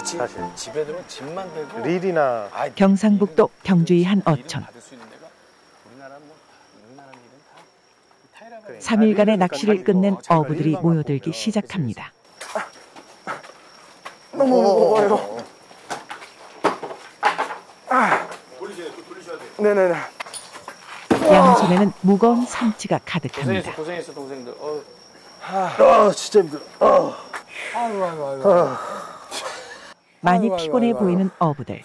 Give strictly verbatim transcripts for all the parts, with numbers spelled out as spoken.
집, 사실 집에 들어오면 집만 되고 릴이나 경상북도 경주의 한 어촌. 삼 일간의 낚시를 끝낸 어부들이 모여들기 시작합니다. 너무 무거워요. 돌리셔야 돼. 돌리셔야 돼. 네네네. 양손에는 무거운 삼치가 가득합니다. 고생했어, 고생했어, 동생들. 어. 아, 진짜 힘들어. 아. 아이고, 아이고, 아이고. 아. 많이 아이고, 피곤해 아이고, 보이는 어부들.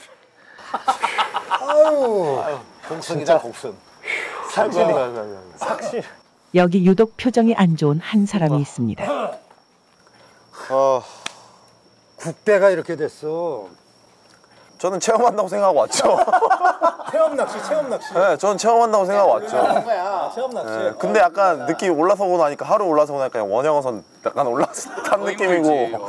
아유, 곡선이다, 곡선. 삭신이. 삭신. 여기 유독 표정이 안 좋은 한 사람이 있습니다. 아, 국대가 이렇게 됐어. 저는 체험한다고 생각하고 왔죠. 체험 낚시, 체험 낚시. 네, 저는 체험한다고 생각하고 왔죠. 아, 체험 낚시. 네, 근데 약간 느낌이 올라서고 나니까 하루 올라서고 나니까 그냥 원형어선 약간 올라탄 느낌이고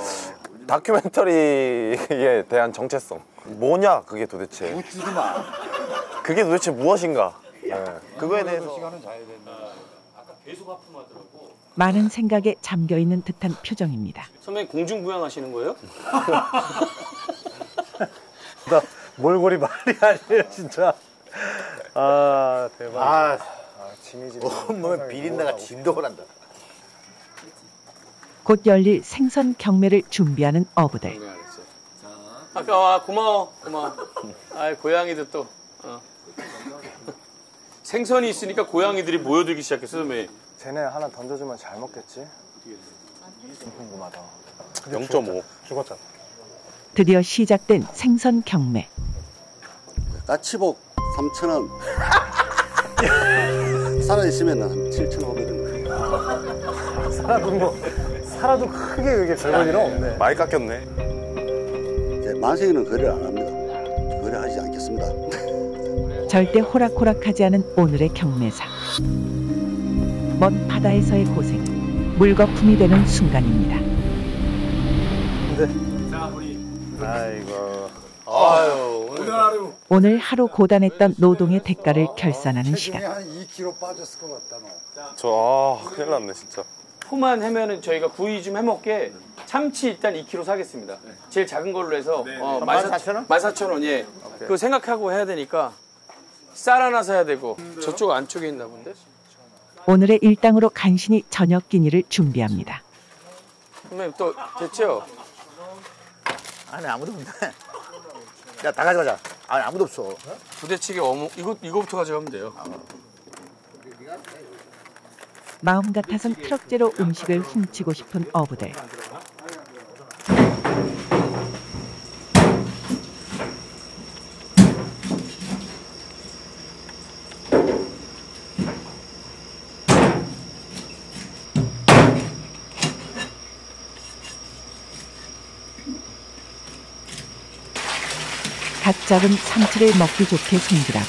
다큐멘터리에 대한 정체성. 뭐냐 그게 도대체. 묻지도 마. 그게 도대체 무엇인가. 네, 그거에 대해서. 시간은 자야 된다. 아까 계속 하품하더라고. 많은 생각에 잠겨있는 듯한 표정입니다. 선배님 공중부양하시는 거예요? 나 몰골이 말이 아니에요, 진짜. 아, 대박. 아, 아 지미지. 온몸에 비린내가 진동을 한다. 곧 열릴 생선 경매를 준비하는 어부들. 아까 와 고마워 고마워. 아 고양이들 또 어. 생선이 있으니까 고양이들이 모여들기 시작했어 선배님. 쟤네 하나 던져주면 잘 먹겠지? 궁금하다. 영 점 오. 죽었잖아. 드디어 시작된 생선 경매. 까치복 삼천 원. 살아있으면 한 칠천오백 원. 살아도 뭐, 살아도 크게 그게 별볼 일은 없네. 많이 깎였네. 이제 만세기는 거래를 안 합니다. 거래하지 않겠습니다. 절대 호락호락하지 않은 오늘의 경매사. 먼 바다에서의 고생, 물거품이 되는 순간입니다. 근데, 자 우리 아이고. 아유 오늘 하루 오늘 하루 고단했던 노동의 대가를 결산하는 체중이 시간. 한 이 킬로그램 빠졌을 것 같다, 너. 저 아, 큰일 났네 진짜. 포만 하면은 저희가 구이 좀 해먹게 참치 일단 이 킬로그램 사겠습니다. 제일 작은 걸로 해서 어, 만 사천 원? 만 사천 원, 예. 그거 생각하고 해야 되니까 쌀 하나 사야 되고 저쪽 안쪽에 있나 본데? 오늘의 일당으로 간신히 저녁 끼니를 준비합니다. 선배님 또 됐죠? 아니, 아무도 없네. 야, 다 가져가자. 아니, 아무도 없어. 부대찌개 어묵 이거 이거부터 가져가면 돼요. 마음 같아선 트럭째로 음식을 훔치고 싶은 어부들. 각 잡은 삼치를 먹기 좋게 손질하고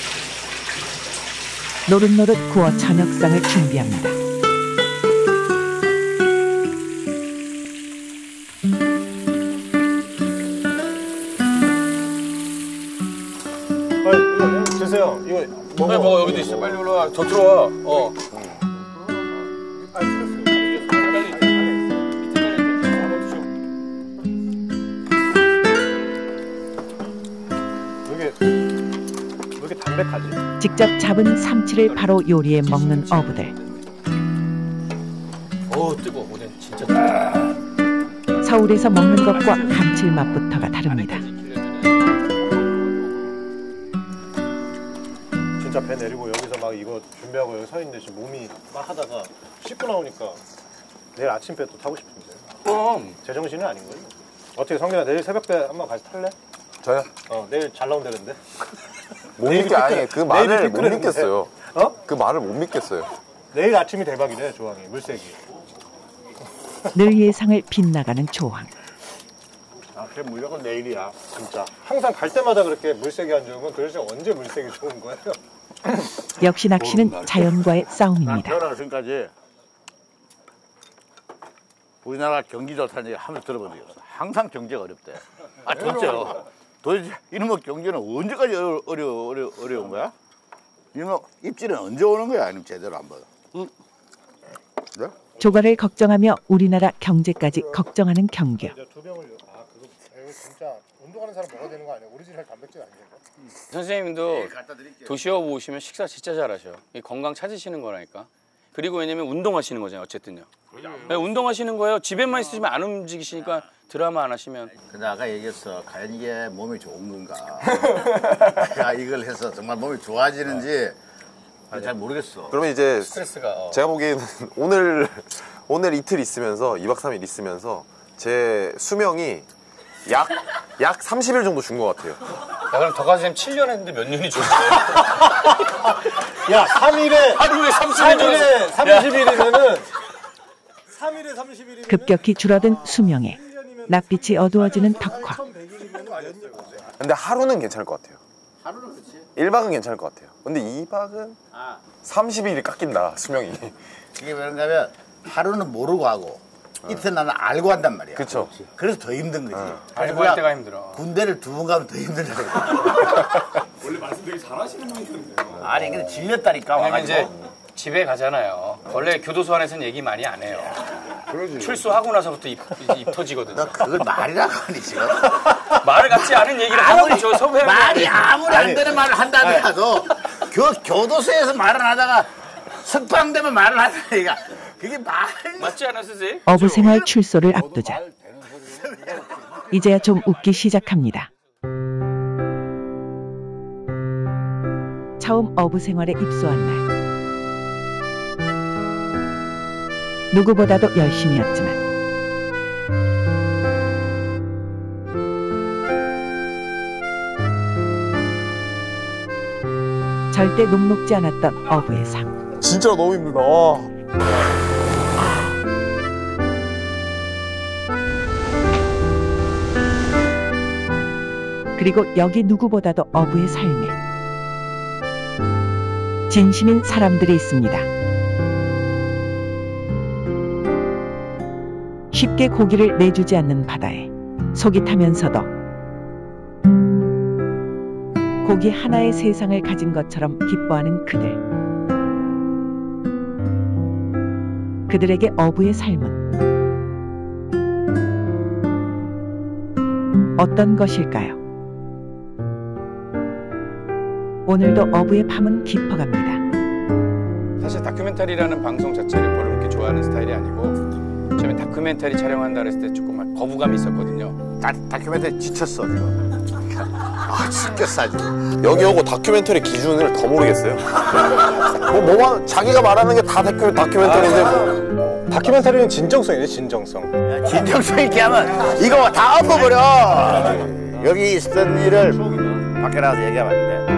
노릇노릇 구워 저녁상을 준비합니다. 빨리 이거 드세요. 이거 먹어. 빨리 먹어 여기도 있어. 빨리 올라와. 저 들어와. 어. 왜 이렇게 담백하지? 직접 잡은 삼치를 바로 요리해 먹는 어부들. 어 뜨거. 오뎅 진짜 뜨거. 서울에서 먹는 것과 감칠맛부터가 다릅니다. 진짜 배 내리고 여기서 막 이거 준비하고 여기 서 있는데 지금 몸이 막 하다가 씻고 나오니까 내일 아침 배 또 타고 싶은데. 그럼 제정신은 아닌 거예요. 어떻게 성균아 내일 새벽 배 한번 같이 탈래? 저요? 어 내일 잘 나온다는데. 못 믿게 아니 그 말을 못 믿겠어요. 어? 그 말을 못 믿겠어요. 내일 아침이 대박이래 조항이 물색이. 늘 예상을 빗나가는 조항. 아 그래 물력은 내일이야 진짜. 항상 갈 때마다 그렇게 물색이 안 좋으면 도대체 언제 물색이 좋은 거예요? 역시 낚시는 자연과의 싸움입니다. 태어나서 지금까지 우리나라 경기 좋다는 얘기 한 번도 들어본 적이 없어. 항상 경제가 어렵대. 아 진짜요. 도대체 이놈의 경제는 언제까지 어려, 어려, 어려, 어려운 거야? 이놈의 입질은 언제 오는 거야? 아니면 제대로 안 받아? 응? 네? 조가를 걱정하며 우리나라 경제까지 걱정하는 경규. 두 병을 아 그거 사람 먹어야 되는 거 아니야? 오리지널 단백질 아니에요? 선생님도 도시업 오시면 식사 진짜 잘하셔. 이 건강 찾으시는 거라니까. 그리고 왜냐면 운동하시는 거잖아요. 어쨌든요. 네, 운동하시는 거예요. 집에만 있으시면 안 움직이시니까 드라마 안 하시면. 근데 아까 얘기했어. 과연 이게 몸이 좋은 건가? 내가 이걸 해서 정말 몸이 좋아지는지 잘 모르겠어. 그러면 이제 스트레스가. 어. 제가 보기에는 오늘 오늘 이틀 있으면서 이 박 삼 일 있으면서 제 수명이 약 약 삼십 일 정도 준 것 같아요. 야, 그럼 덕화쌤 칠 년 했는데 몇 년이 좋지? 야, 삼 일에 하루에 삼십 일 삼 일에 삼십 일이면은 삼 일에 삼십 일이면 급격히 줄어든 수명에 낯빛이 어두워지는 덕화. 근데 하루는 괜찮을 것 같아요. 하루는 그렇지. 일 박은 괜찮을 것 같아요. 근데 이 박은 아. 삼십 일이 깎인다, 수명이. 이게 왜 그런가 하면 하루는 모르고 하고 이틀 나는 알고 한단 말이야. 그쵸. 그래서 더 힘든 거지. 알고 할 때가 힘들어. 군대를 두 번 가면 더 힘들다고. 원래 말씀 되게 잘하시는 분이던데요. 아니 근데 질렸다니까 왜냐면 와가지고. 이제 집에 가잖아요. 원래 교도소 안에서는 얘기 많이 안 해요. 출소하고 나서부터 입, 입 터지거든요. 너 그걸 말이라고 하니 지금. 말 같지 않은 얘기를 하라고 저 섭외. 말이 아무리 안 되는 말을 한다 하더라도 교, 교도소에서 말을 하다가 석방되면 말을 하다니까 그게 말 맞지 않아 선생님? 어부생활 출소를 앞두자 이제야 좀 웃기 시작합니다. 처음 어부생활에 입소한 날 누구보다도 열심이었지만 절대 녹록지 않았던 어부의 삶. 진짜 너무 힘들다. 그리고 여기 누구보다도 어부의 삶에 진심인 사람들이 있습니다. 쉽게 고기를 내주지 않는 바다에 속이 타면서도 고기 하나의 세상을 가진 것처럼 기뻐하는 그들. 그들에게 어부의 삶은 어떤 것일까요? 오늘도 어부의 밤은 깊어갑니다. 사실 다큐멘터리라는 방송 자체를 별로 그렇게 좋아하는 스타일이 아니고 처음에 다큐멘터리 촬영한다 그랬을 때 조금 거부감이 있었거든요. 다, 다큐멘터리 지쳤어 지금. 아 죽겠어 아주. 여기 오고 다큐멘터리 기준을 더 모르겠어요. 뭐 뭐만 자기가 말하는 게 다 다큐, 다큐멘터리인데 뭐. 다큐멘터리는 진정성이네, 진정성. 진정성 있게 하면 이거 다 엎어버려. 여기 있었던 일을 밖에 나가서 얘기하면 안 돼.